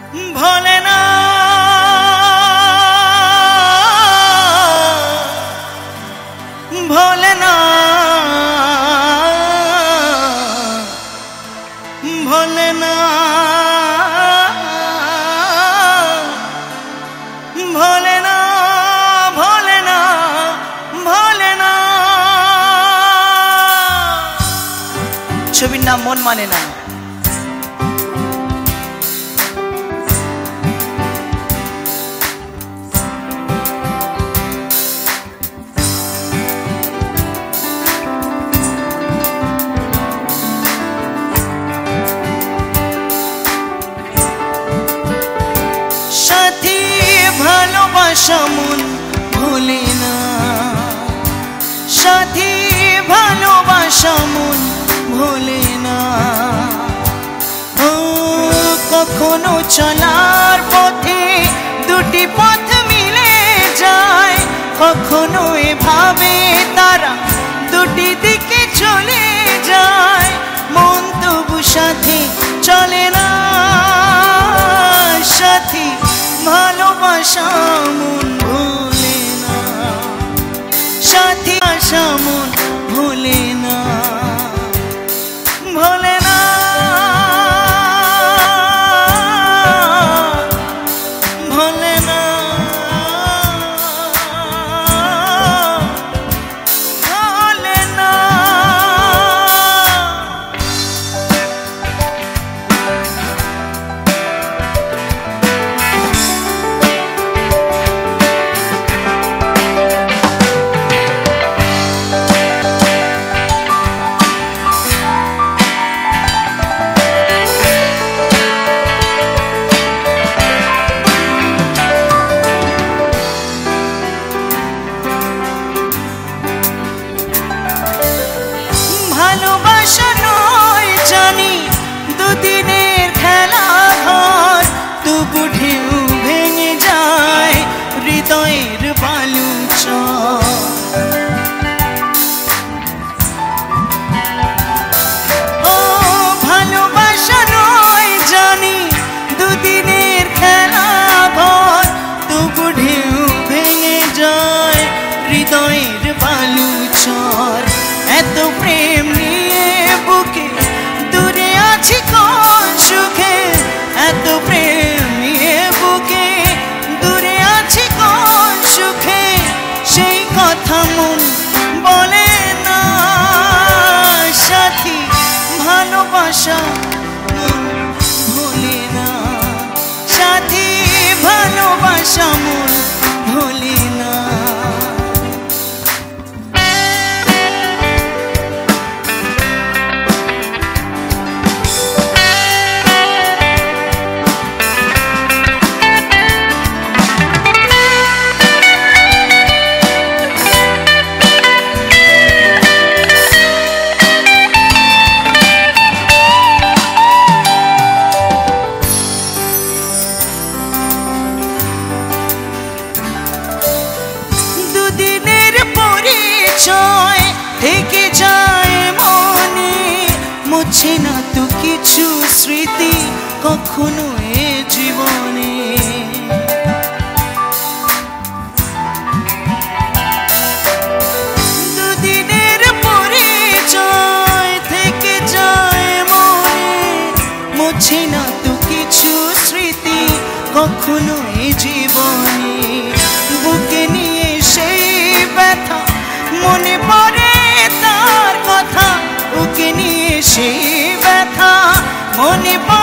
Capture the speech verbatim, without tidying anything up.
ভোলে না ভোলে না ভোলে না ভোলে না ভোলে না ভোলে না। ছবির নাম মন মানে না। সাথী ভালোবাসা মন ভোলে না, সাথী ভালোবাসা মন ভোলে না। ও কখনো চলার পথে দুটি পথ মিলে যায়, কখনো এভাবে তারা দুটি দিকে চলে যায়। মন তবু সাথী চলে না, সাথী ভালোবাসা মন ভোলে না, সাথী আশা মন ভোলে না ভোলে না ভোলে না ভোলে না। ভালোবাসা নয় জানি দুদিনের খেলা ঘর, তবু ঢেউ ভেঙে যায় হৃদয়ের বালুচর। ও ভালোবাসা নয় জানি দুদিনের খেলা ঘর, তবু ঢেউ ভেঙে যায় হৃদয়ের বালুচর। এত প্রেম নিয়ে বুকে দূরে আছি কোন সুখে, এত প্রেম নিয়ে বুকে দূরে আছি কোন সুখে, সেই কথা মন বলে না। সাথী ভালোবাসা মন ভোলে না, সাথী ভালোবাসা মন ভোলে না। থেকে যায় মনে, মুছে না তো কিছু স্মৃতি কখনো এ জীবনে। দুদিনের পরিচয় থেকে যায় মনে, মুছে না তো কিছু স্মৃতি কখনো এ জীবনে। বুকে নিয়ে সেই ব্যথা মনে পড়ে তার কথা, বুকে নিয়ে সেই ব্যথা মনে পড়ে